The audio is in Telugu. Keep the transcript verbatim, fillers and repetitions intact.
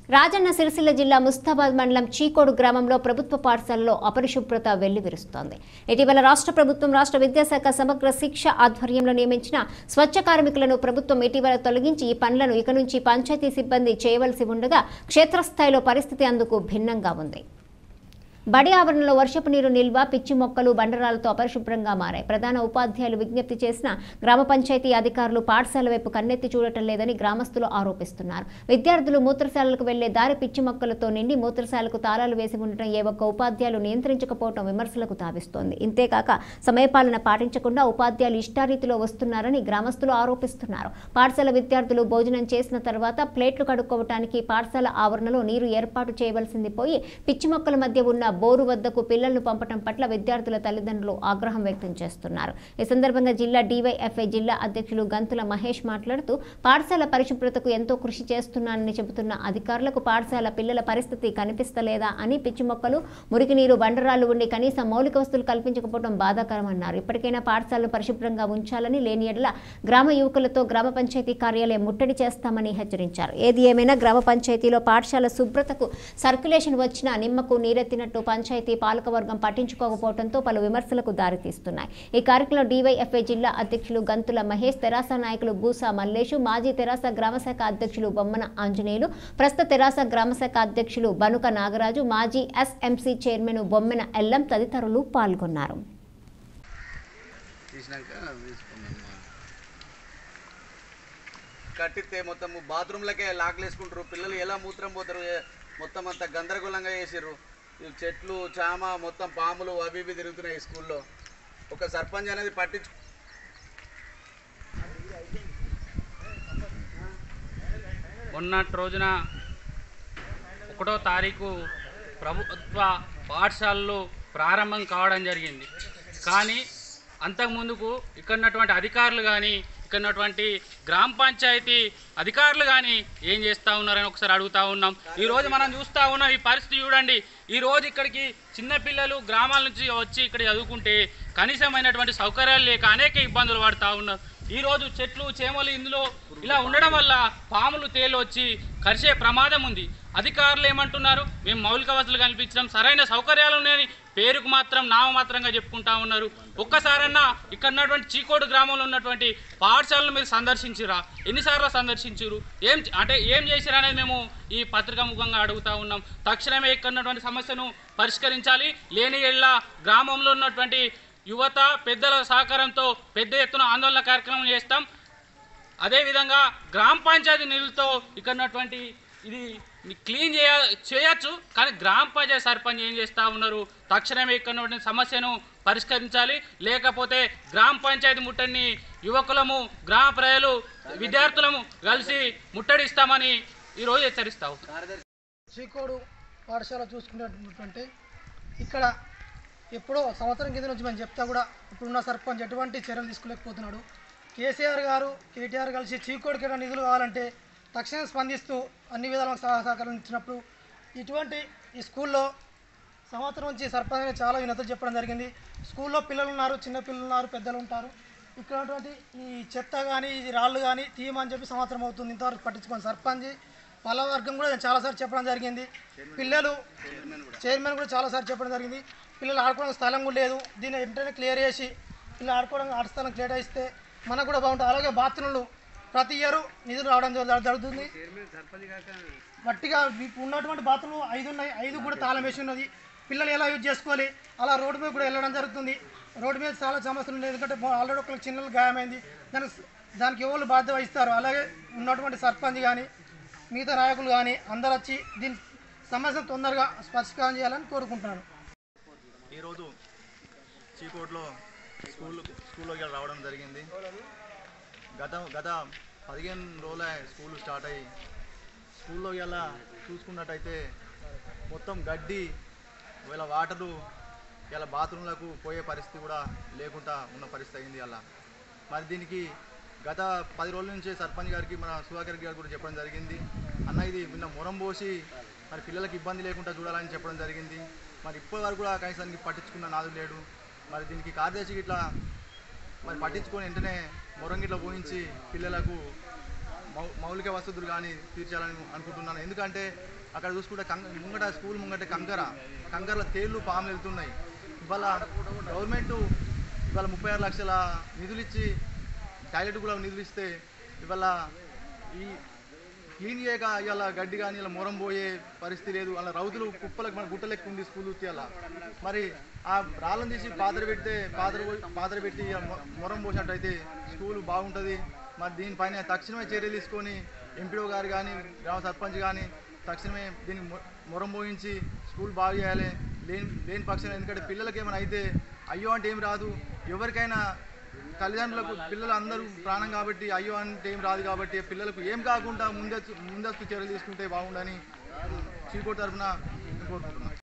రాజన్న సిరిసిల్ల జిల్లా ముస్తాబాద్ మండలం చీకోడు గ్రామంలో ప్రభుత్వ పాఠశాలలో అపరిశుభ్రత వెల్లివిరుస్తోంది. ఇటీవల రాష్ట్ర ప్రభుత్వం రాష్ట్ర విద్యాశాఖ సమగ్ర శిక్ష ఆధ్వర్యంలో నియమించిన స్వచ్ఛ కార్మికులను ప్రభుత్వం ఇటీవల తొలగించి ఈ పనులను ఇక నుంచి పంచాయతీ సిబ్బంది చేయవలసి ఉండగా క్షేత్రస్థాయిలో పరిస్థితి అందుకు భిన్నంగా ఉంది. బడి ఆవరణలో వర్షపు నీరు నిల్వ, పిచ్చి మొక్కలు, బండరాలతో అపరిశుభ్రంగా మారాయి. ప్రధాన ఉపాధ్యాయులు విజ్ఞప్తి చేసిన గ్రామ పంచాయతీ అధికారులు పాఠశాల వైపు కన్నెత్తి చూడటం లేదని గ్రామస్తులు ఆరోపిస్తున్నారు. విద్యార్థులు మూత్రశాలలకు వెళ్లే దారి పిచ్చి మొక్కలతో నిండి మూత్రశాలకు తాళాలు వేసి ఉండటం ఏ ఒక్క ఉపాధ్యాయులు నియంత్రించకపోవడం విమర్శలకు తావిస్తోంది. ఇంతేకాక సమయపాలన పాటించకుండా ఉపాధ్యాయులు ఇష్టారీతిలో వస్తున్నారని గ్రామస్తులు ఆరోపిస్తున్నారు. పాఠశాల విద్యార్థులు భోజనం చేసిన తర్వాత ప్లేట్లు కడుక్కోవటానికి పాఠశాల ఆవరణలో నీరు ఏర్పాటు చేయవలసింది పోయి పిచ్చి మొక్కల మధ్య ఉన్న బోరు వద్దకు పిల్లలను పంపడం పట్ల విద్యార్థుల తల్లిదండ్రులు ఆగ్రహం వ్యక్తం చేస్తున్నారు. ఈ సందర్భంగా జిల్లా డీవైఎఫ్ఐ జిల్లా అధ్యక్షులు గంతుల మహేష్ మాట్లాడుతూ పాఠశాల పరిశుభ్రతకు ఎంతో కృషి చేస్తున్నానని చెబుతున్న అధికారులకు పాఠశాల పిల్లల పరిస్థితి కనిపిస్తలేదా అని, పిచ్చి మొక్కలు, మురికి నీరు, బండరాళ్లు ఉండి కనీసం మౌలిక వస్తువులు కల్పించకపోవడం బాధాకరమన్నారు. ఇప్పటికైనా పాఠశాలను పరిశుభ్రంగా ఉంచాలని, లేని యెడల గ్రామ యువకులతో గ్రామ పంచాయతీ కార్యాలయం ముట్టడి చేస్తామని హెచ్చరించారు. ఏది ఏమైనా గ్రామ పంచాయతీలో పాఠశాల శుభ్రతకు సర్క్యులేషన్ వచ్చినా నిమ్మకు నీరెత్తినట్టు పంచాయతీ పాలకవర్గం పట్టించుకోకపోవడంతో పలు విమర్శలకు దారితీస్తున్నాయి. ఈ కార్యక్రమంలో డీవైఎఫ్ఐ జిల్లా అధ్యక్షులు గంతుల మహేష్, తెరాస నాయకులు బూసా మల్లేషు, మాజీ తెరాస గ్రామశాఖ అధ్యక్షులు బొమ్మన ఆంజనేయులు, ప్రస్తుత తెరాస గ్రామశాఖ అధ్యక్షులు బనుక నాగరాజు, మాజీ ఎస్ఎంసీ చైర్మన్ బొమ్మెన ఎల్లం తదితరులు పాల్గొన్నారు. కట్టితే మొత్తం బాత్రూమ్లకే లాక్లు వేసుకుంటారు, పిల్లలు ఎలా మూత్రం పోతారు, మొత్తం అంతా గందరగోళంగా చేసారు. చెట్లు, చామ, మొత్తం పాములు అవి ఇవి తిరుగుతున్నాయి స్కూల్లో. ఒక సర్పంచ్ అనేది పట్టించు మొన్నటి రోజున ఒకటో తారీఖు ప్రభుత్వ పాఠశాలలు ప్రారంభం కావడం జరిగింది. కానీ అంతకుముందుకు ఇక్కడ ఉన్నటువంటి అధికారులు కానీ ఇక్కడ ఉన్నటువంటి గ్రామ పంచాయతీ అధికారులు కానీ ఏం చేస్తూ ఉన్నారని ఒకసారి అడుగుతూ ఉన్నాం. ఈరోజు మనం చూస్తూ ఉన్నాం ఈ పరిస్థితి చూడండి. ఈరోజు ఇక్కడికి చిన్నపిల్లలు గ్రామాల నుంచి వచ్చి ఇక్కడ చదువుకుంటే కనీసమైనటువంటి సౌకర్యాలు లేక అనేక ఇబ్బందులు పడుతూ ఉన్నారు. ఈరోజు చెట్లు, చేమలు ఇందులో ఇలా ఉండడం వల్ల పాములు, తేలు వచ్చి కరిసే ప్రమాదం ఉంది. అధికారులు ఏమంటున్నారు, మేము మౌలిక వసతులు కల్పించడం, సరైన సౌకర్యాలు ఉన్నాయని పేరుకు మాత్రం నామమాత్రంగా చెప్పుకుంటా ఉన్నారు. ఒక్కసారన్నా ఇక్కడ ఉన్నటువంటి చీకోడు గ్రామంలో ఉన్నటువంటి పాఠశాలను మీరు సందర్శించిరా? ఎన్నిసార్లు సందర్శించారు? ఏం అంటే ఏం చేసిరా అనేది మేము ఈ పత్రికా ముఖంగా అడుగుతూ ఉన్నాం. తక్షణమే ఇక్కడ ఉన్నటువంటి సమస్యను పరిష్కరించాలి. లేని ఏళ్ళ గ్రామంలో ఉన్నటువంటి యువత, పెద్దల సహకారంతో పెద్ద ఎత్తున ఆందోళన కార్యక్రమం చేస్తాం. అదేవిధంగా గ్రామ పంచాయతీ నిధులతో ఇక్కడ ఉన్నటువంటి ఇది క్లీన్ చేయ చేయొచ్చు కానీ గ్రామ పంచాయతీ సర్పంచ్ ఏం చేస్తూ ఉన్నారు? తక్షణమే ఇక్కడ ఉన్నటువంటి సమస్యను పరిష్కరించాలి. లేకపోతే గ్రామ పంచాయతీ ముట్టడిని యువకులము, గ్రామ ప్రజలు, విద్యార్థులము కలిసి ముట్టడిస్తామని ఈరోజు హెచ్చరిస్తావు. చీకోడు పాఠశాల చూసుకున్నటువంటి ఇక్కడ ఎప్పుడో సంవత్సరం కింద నుంచి మేము చెప్తా కూడా ఇప్పుడున్న సర్పంచ్ ఎటువంటి చర్యలు తీసుకోలేకపోతున్నాడు. కేసీఆర్ గారు, కేటీఆర్ కలిసి చీకోడికి ఏమైనా నిధులు కావాలంటే తక్షణం స్పందిస్తూ అన్ని విధాలుగా సహకారం ఇచ్చినప్పుడు ఇటువంటి ఈ స్కూల్లో సంవత్సరం నుంచి సర్పంచ్ చాలా వినతులు చెప్పడం జరిగింది. స్కూల్లో పిల్లలు ఉన్నారు, చిన్న పిల్లలు ఉన్నారు, పెద్దలు ఉంటారు. ఇక్కడ ఉన్నటువంటి ఈ చెత్త కానీ ఈ రాళ్ళు కానీ తీయమని చెప్పి సంవత్సరం అవుతుంది, ఇంతవరకు పట్టించుకోండి. సర్పంచ్ పాలకవర్గం కూడా చాలాసార్లు చెప్పడం జరిగింది. పిల్లలు చైర్మన్ కూడా చాలాసార్లు చెప్పడం జరిగింది. పిల్లలు ఆడుకోవడానికి స్థలం కూడా లేదు. దీన్ని వెంటనే క్లియర్ చేసి పిల్లలు ఆడుకోవడానికి ఆట స్థలం క్లియర్ ఇస్తే మనకు కూడా బాగుంటుంది. అలాగే బాత్రూమ్లు ప్రతి ఇయర్ నిధులు రావడం జరుగుతుంది. మట్టిగా మీకు ఉన్నటువంటి బాత్రూమ్లు ఐదు ఉన్నాయి, ఐదు కూడా తాళం వేసి ఉన్నది. పిల్లలు ఎలా యూజ్ చేసుకోవాలి? అలా రోడ్డు మీద కూడా వెళ్ళడం జరుగుతుంది. రోడ్డు మీద చాలా సమస్యలు ఉన్నాయి. ఎందుకంటే ఆల్రెడీ ఒకరికి చిన్నలు గాయమైంది. దానికి దానికి ఎవరు బాధ్యత వహిస్తారు? అలాగే ఉన్నటువంటి సర్పంచ్ కానీ మిగతా నాయకులు కానీ అందరూ వచ్చి దీని సమస్యను తొందరగా పరిష్కారం చేయాలని కోరుకుంటున్నాను. ఈరోజు చీకోట్లో స్కూల్ స్కూల్లోకి రావడం జరిగింది. గత గత పదిహేను రోజుల స్కూల్ స్టార్ట్ అయ్యి స్కూల్లో ఇలా చూసుకున్నట్టయితే మొత్తం గడ్డి, ఇలా వాటరు, ఇలా బాత్రూంలకు పోయే పరిస్థితి కూడా లేకుండా ఉన్న పరిస్థితి అయింది. అలా మరి దీనికి గత పది రోజుల నుంచి సర్పంచ్ గారికి, మన సుధాకర్ గారు కూడా చెప్పడం జరిగింది. అన్న ఇది నిన్న మొరం పోసి మరి పిల్లలకి ఇబ్బంది లేకుండా చూడాలని చెప్పడం జరిగింది. మరి ఇప్పటి వరకు కూడా కనీసానికి పట్టించుకున్న నాదు లేడు. మరి దీనికి కార్యదర్శికి ఇట్లా మరి పట్టించుకొని వెంటనే మొరంగిట్లో పోయించి పిల్లలకు మౌ మౌలిక వసతులు కానీ తీర్చాలని అనుకుంటున్నాను. ఎందుకంటే అక్కడ చూసుకుంటే కంగ ముంగట స్కూల్ ముంగట కంకర కంకరల తేళ్ళు పాములు వెళ్తున్నాయి. ఇవాళ గవర్నమెంట్ ఇవాళ ముప్పై ఆరు లక్షల నిధులు ఇచ్చి టాయిలెట్ కూడా నిధులు ఇస్తే ఇవాళ ఈ క్లీన్ చేయక ఇవాళ గడ్డి కానీ ఇలా మొరం పోయే పరిస్థితి లేదు. అలా రౌతులు కుప్పలకు మన గుట్టలెక్కు ఉంది స్కూల్ ఇవాళ. మరి ఆ రాళ్ళని తీసి పాత్ర పెడితే పాత్ర పాత్ర పెట్టి మొరం పోసినట్టయితే స్కూల్ బాగుంటుంది. మరి దీనిపైన తక్షణమే చర్య తీసుకొని ఎంపీఓ గారు కానీ గ్రామ సర్పంచ్ కానీ తక్షణమే దీన్ని మొరం పోయించి స్కూల్ బాగు చేయాలి. లేని లేని పక్షం ఎందుకంటే పిల్లలకి ఏమైనా అయితే అయ్యో అంటే ఏం రాదు. ఎవరికైనా తల్లిదండ్రులకు పిల్లలు అందరూ ప్రాణం కాబట్టి అయ్యో అంటే ఏం రాదు. కాబట్టి పిల్లలకు ఏం కాకుండా ముందస్తు ముందస్తు చర్యలు తీసుకుంటే బాగుండని చీకోట తరఫున కోరుకుంటున్నాను.